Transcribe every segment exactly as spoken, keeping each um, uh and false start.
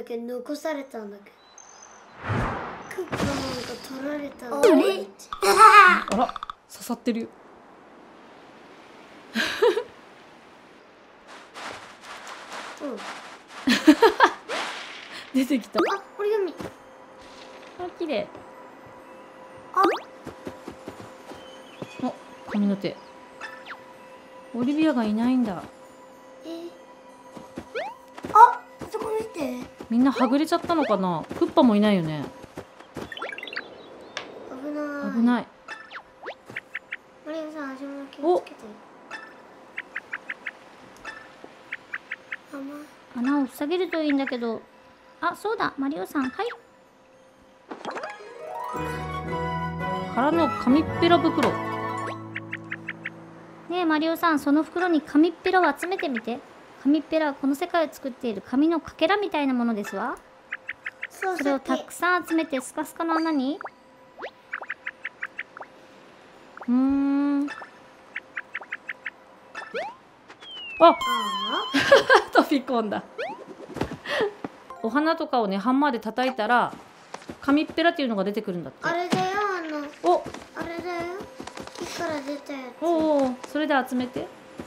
だけど残されたんだけど、クッパなんか取られたんだけど。 あら刺さってるよ。 うん、 出てきた。 あ、折り紙。 あ、綺麗。 あ、 お、髪の毛。オリビアがいないんだ。 えー、あ、そこ見て。 みんなはぐれちゃったのかな。クッパもいないよね。 危ない。 危ない。 マリオさん、足元気をつけて。あ、ま、 穴を塞げるといいんだけど。あ、そうだ、マリオさん、はい。 空の紙っぺら袋。 ねえマリオさん、その袋に紙っぺらを集めてみて。紙っぺらはこの世界を作っている紙のかけらみたいなものですわ。 そうそれをたくさん集めてスカスカの穴に。 うーん。あ、 あ飛び込んだ。お花とかをねハンマーで叩いたら紙っぺらっていうのが出てくるんだって。 あ、あれだよ、あの、 お、 あれだよ。木から出たやつ。 おお、それで集めて。 や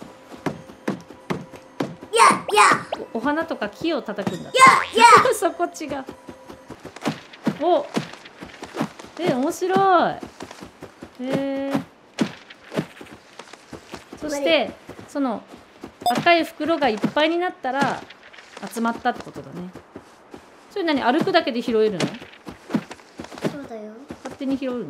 やお、お花とか木を叩くんだって。 やそこ違う。お、え、面白い。えー、そしてその赤い袋がいっぱいになったら集まったってことだね。それ何、歩くだけで拾えるの？ そうだよ。 勝手に拾うの？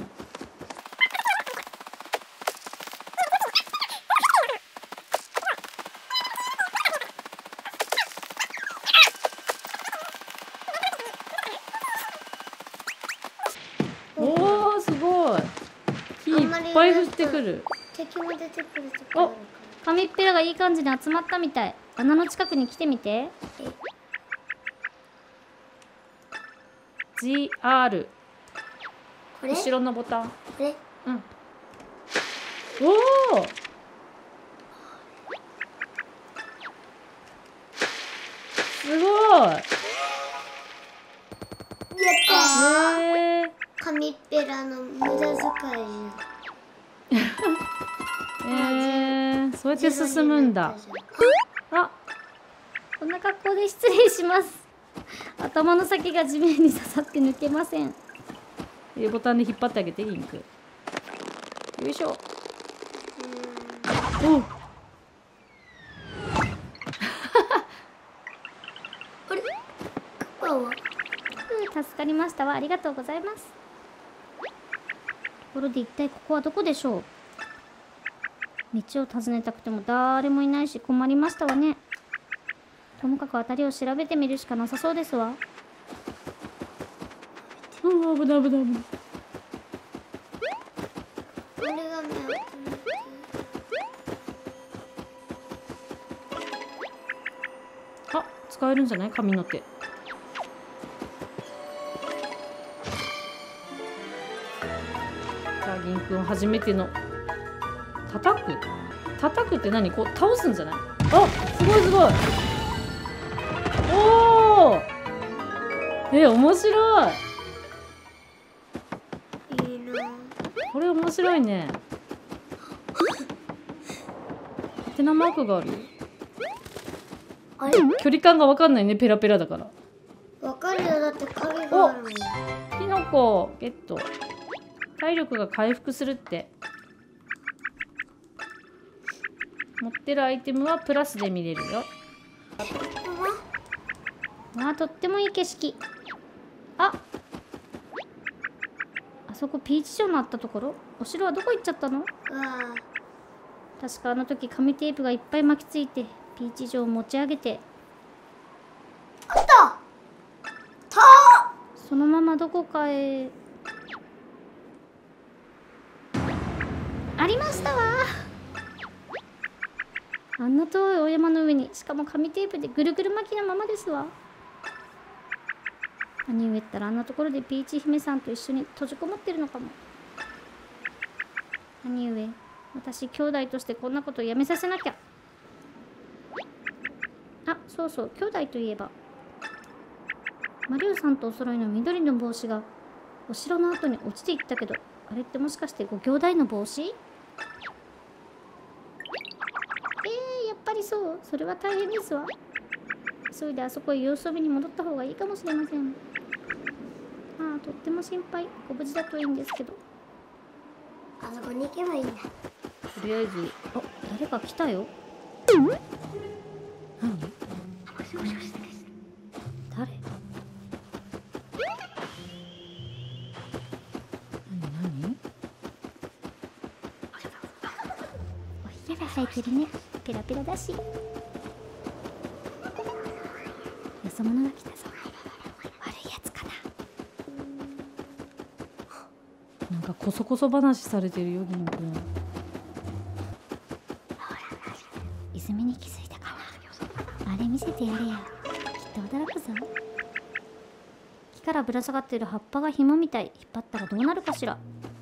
おー、すごい。木いっぱい降ってくる。 敵も出てくるとこあるか紙っぺらがいい感じに集まったみたい。穴の近くに来てみて。 ジーアール。 ら。これ？ 後ろのボタン。 これ？ うん。おお。すごい。 やったー。 へえ。 紙っぺらの無駄遣いじえー、そうやって進むんだ。あ、 こんな格好で失礼します。頭の先が地面に刺さって抜けません。 え、ボタンで引っ張ってあげて、リンク。よいしょ。おう。 あれ？クッパは？ うん、助かりましたわ。ありがとうございます。ところで一体ここはどこでしょう？道を尋ねたくても誰もいないし困りましたわね。ともかく辺りを調べてみるしかなさそうですわ。 うん、危ない危ない危ない。 折り紙を止めて。 あ、使えるんじゃない？髪の毛。じゃあ、銀くん初めての。叩く？叩くって何？こう倒すんじゃない？あ、すごいすごい。おお。え、面白い。 いいな。 これ面白いね。ハテナマークがあるよ。 あれ？ 距離感が分かんないね、ペラペラだから。 わかるよ、だって影があるもん。 キノコゲット。体力が回復するって。持ってるアイテムはプラスで見れるよ。 わあ、とってもいい景色。あ、あそこピーチ城のあったところ。お城はどこ行っちゃったの？ わあ、 確かあの時紙テープがいっぱい巻きついてピーチ城を持ち上げてあった。たそのままどこかへ。ありましたわ。あんな遠いお山の上に、しかも紙テープでぐるぐる巻きのままですわ。兄上ったらあんなところでピーチ姫さんと一緒に閉じこもってるのかも。兄上、私兄弟としてこんなことやめさせなきゃ。あ、そうそう、兄弟といえばマリオさんとお揃いの緑の帽子がお城の後に落ちていったけど、あれってもしかしてご兄弟の帽子？えー、やっぱりそう。それは大変ですわ。急いであそこへ様子を見に戻った方がいいかもしれません。ああ、とっても心配。ご無事だといいんですけど。 あそこに行けばいいんだ。 とりあえず、あ、誰か来たよ。何？ もしもしもし。 誰？ 何何？ おひげが生えてるね。ペラペラだし。よそ者が来たぞ。悪いやつかな。 なんかこそこそ話されてるよ、銀くん。 泉に気づいたかな。あれ見せてやれや。きっと驚くぞ。木からぶら下がっている葉っぱが紐みたい。引っ張ったらどうなるかしら。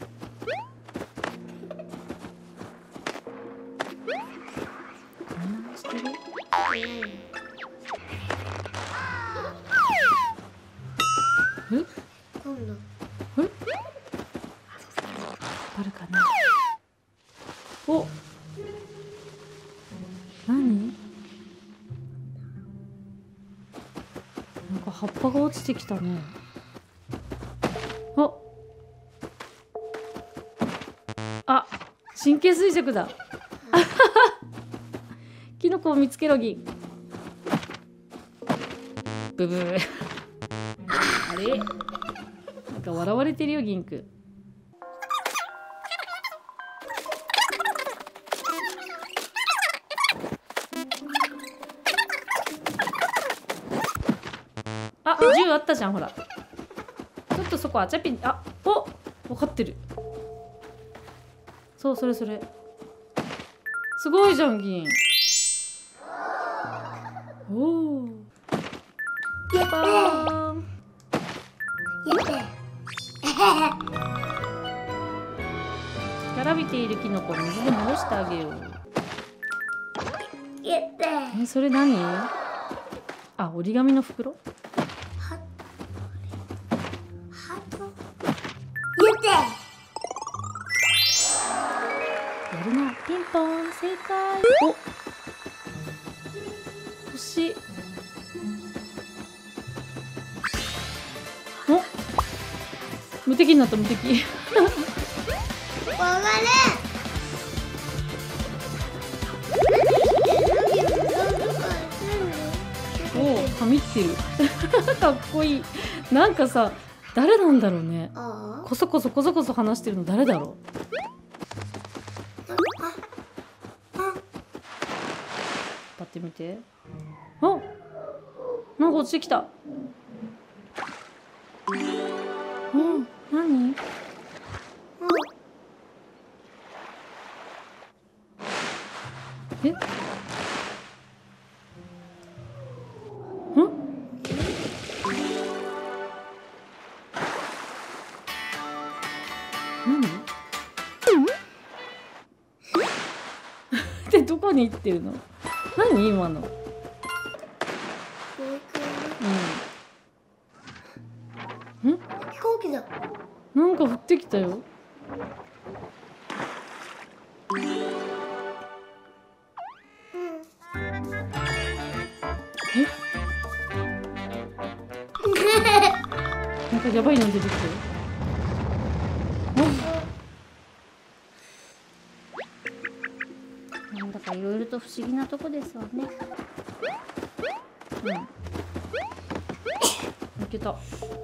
こんなのしてる？ え？ 今度。 え？あるかな。お。何？なんか葉っぱが落ちてきたね。あ。あ、神経衰弱だ。キノコを見つけろ、銀。ブブー。あれ？なんか笑われてるよ、銀くん。あ、銃あったじゃん、ほら。ちょっとそこあちゃぴん、あ、お、分かってる。そう、それそれ。すごいじゃん、銀。おお。やったー。 やって。 干からびているキノコを水で戻してあげよう。 やって。 え、それ何？あ、折り紙の袋？ ハハート。やって。 やるな。ピンポン、正解。お、星。お、無敵になった、無敵。 わがれ。 おお、神ってる。かっこいい。なんかさ、誰なんだろうね。 ああ。 こそこそこそこそ話してるの誰だろう。パッて見て。あ、なんか落ちてきた。うん、何？え？ん？何？でどこに行ってるの？何今の？うん。ん？ 飛行機だ。 なんか降ってきたよ。え？なんかやばいの出てきてる。 なんだかいろいろと不思議なとこですわね。 うん。いけた。 あ、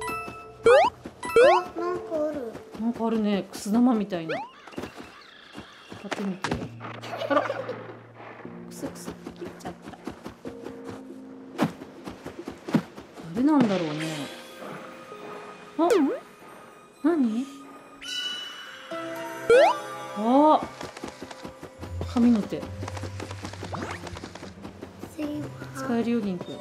なんかある。 なんかあるね。くす玉みたいな。買ってみて。あら。くすくす切っちゃった。誰なんだろうね。あ、何？ああ。髪の手。使えるよ、銀くん。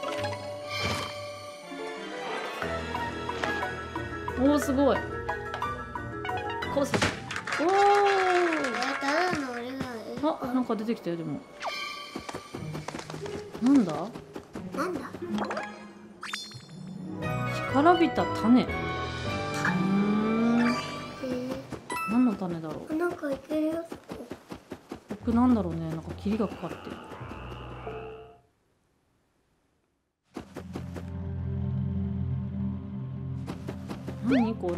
おお、すごい。こうする。おお。 ただの俺が。 あ、なんか出てきたよ、でも。なんだ？ なんだ？ 干からびた種。うーん。 え何の種だろう。 ー、なんかいけるよそこ。 僕なんだろうね。なんか霧がかかってる。何これ。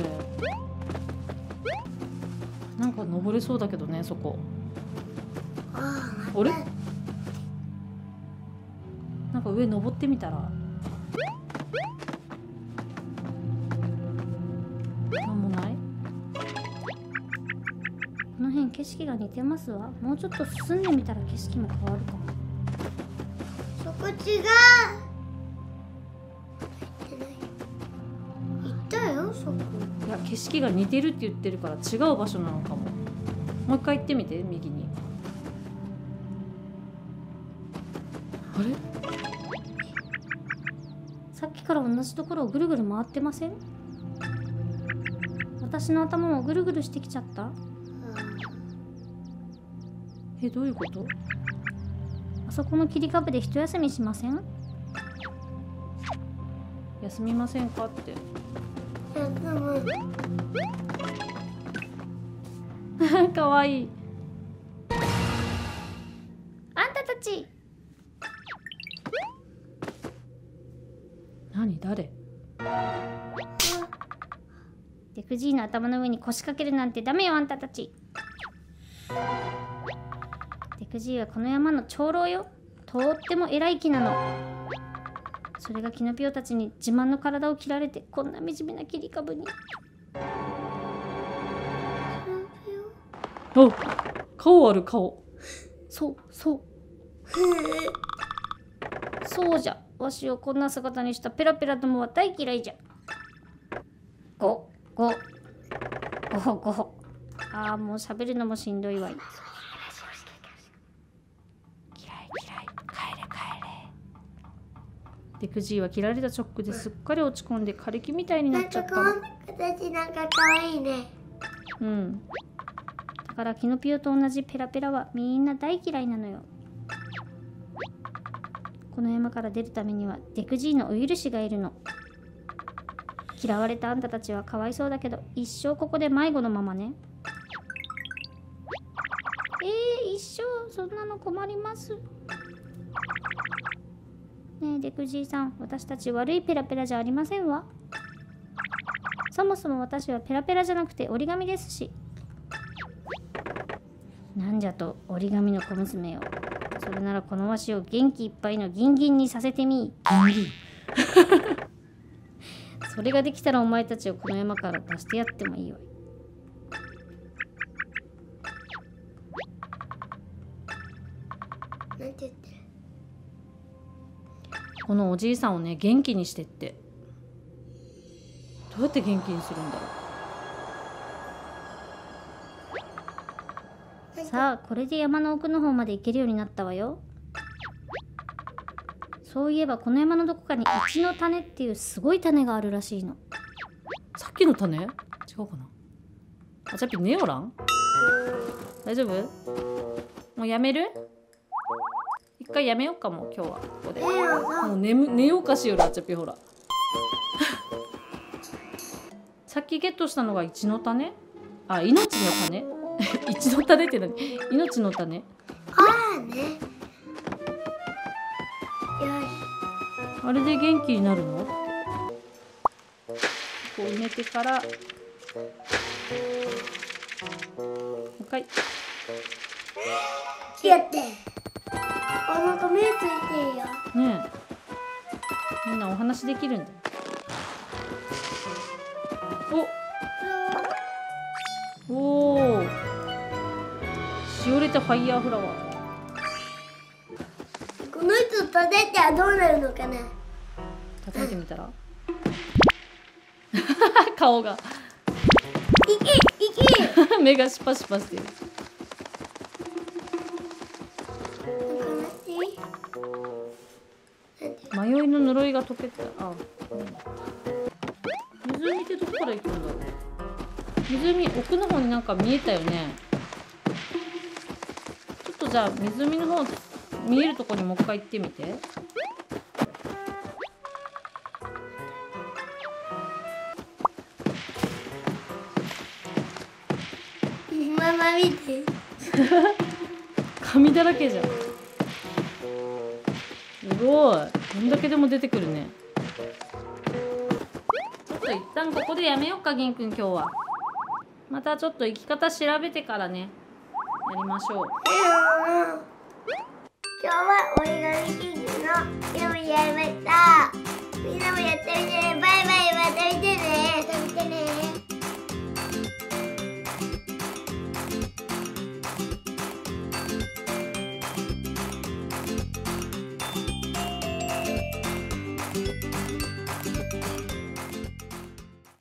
なんか登れそうだけどね、そこ。 ああ、 あれ待って。 なんか上登ってみたら。なんもない。 この辺景色が似てますわ。もうちょっと進んでみたら景色も変わるかも。 そこ違う。行ってない。行ったよそこ。 いや、景色が似てるって言ってるから違う場所なのかも。もう一回行ってみて、右に。あれ、 さっきから同じところをぐるぐる回ってません？私の頭もぐるぐるしてきちゃった？ え、どういうこと？ あそこの切り株で一休みしません？ 休みませんかって。 いやでもかわいい。 あんたたち、 何、誰？ デクジーの頭の上に腰掛けるなんてダメよ、あんたたち。デクジーはこの山の長老よ。とっても偉い木なの。それがキノピオたちに自慢の体を切られてこんな惨めな切り株に。 お、顔ある顔。 そうそうそうじゃ。わしをこんな姿にしたペラペラどもは大嫌いじゃ。ごごごほごほ。ああ、もう喋るのもしんどいわい。嫌い嫌い、帰れ帰れ。 デクジーは切られたショックですっかり落ち込んで枯れ木みたいにななんかこっちゃったの。 んな形なんか可愛いね。 うん。 だからキノピオと同じペラペラはみんな大嫌いなのよ。この山から出るためにはデクジーのお許しがいるの。嫌われたあんたたちはかわいそうだけど一生ここで迷子のままね。えー、一生そんなの困ります。ねえデクジーさん、私たち悪いペラペラじゃありませんわ。そもそも私はペラペラじゃなくて折り紙ですし。なんじゃと折り紙の小娘よ。それならこのわしを元気いっぱいのギンギンにさせてみ。 ギンギン。 それができたらお前たちをこの山から出してやってもいいわい。 なんて言ってる。 このおじいさんをね、元気にしてって。どうやって元気にするんだろう。 さあ、これで山の奥の方まで行けるようになったわよ。そういえばこの山のどこかにイチの種っていうすごい種があるらしいの。 さっきの種？違うかな。あ、じゃあ寝よらん？大丈夫？もうやめる？一回やめようかも、今日はここで。 ええよもう寝む寝ようかしよる、あちゃぴほら。さっきゲットしたのがイチの種？あ、命の種？イチの種って何？命の種？ ああね。よし。 あれで元気になるの？こう埋めてからもう一回。 やって。あ、なんか目ついてるよ。 ねえ、みんなお話できるんだよ。おおー、しおれたファイヤーフラワー。 この人叩いたらどうなるのかな。 叩いてみたら顔がいけいけ。 目がシパシパしてる。迷いの呪いが解けた。あ、うん、湖ってどこから行くんだろう。湖奥の方になんか見えたよね。ちょっとじゃあ湖の方見えるところにもう一回行ってみて。 見て。 紙だらけじゃん。すごい。どんだけでも出てくるね。ちょっと一旦ここでやめようか、銀くん今日は。またちょっと生き方調べてからね、やりましょう。 今日は折り紙キングのゲームやりました。みんなもやってみてね。バイバイ。また見てね。また見てね。